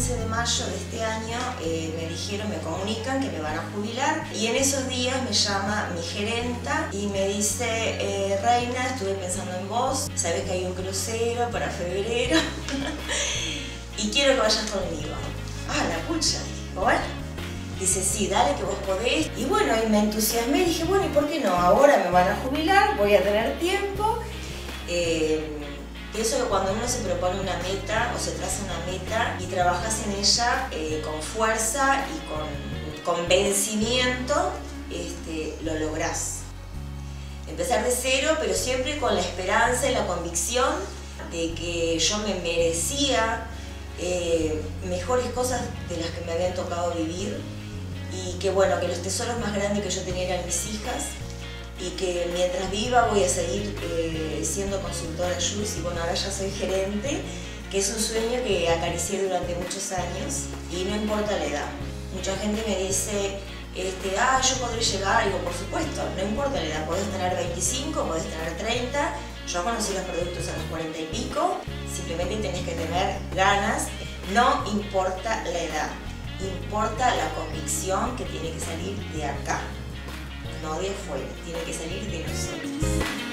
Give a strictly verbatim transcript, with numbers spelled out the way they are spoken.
quince de mayo de este año eh, me dijeron, me comunican que me van a jubilar, y en esos días me llama mi gerenta y me dice, eh, Reina, estuve pensando en vos, sabes que hay un crucero para febrero y quiero que vayas conmigo. Ah, la pucha, digo, bueno. Dice, sí, dale que vos podés. Y bueno, y me entusiasmé y dije, bueno, ¿y por qué no? Ahora me van a jubilar, voy a tener tiempo. Eh, pienso que cuando uno se propone una meta o se traza una meta y trabajas en ella eh, con fuerza y con convencimiento, este, lo lográs. Empezar de cero, pero siempre con la esperanza y la convicción de que yo me merecía eh, mejores cosas de las que me habían tocado vivir. Y que bueno, que los tesoros más grandes que yo tenía eran mis hijas, y que mientras viva voy a seguir eh, siendo consultora Juice, y bueno, ahora ya soy gerente, que es un sueño que acaricié durante muchos años, y no importa la edad. Mucha gente me dice, este, ah, yo podré llegar, y digo, por supuesto, no importa la edad, podés tener veinticinco, podés tener treinta, yo conocí los productos a los cuarenta y pico, simplemente tenés que tener ganas, no importa la edad. Importa la convicción que tiene que salir de acá, no de afuera, tiene que salir de nosotros.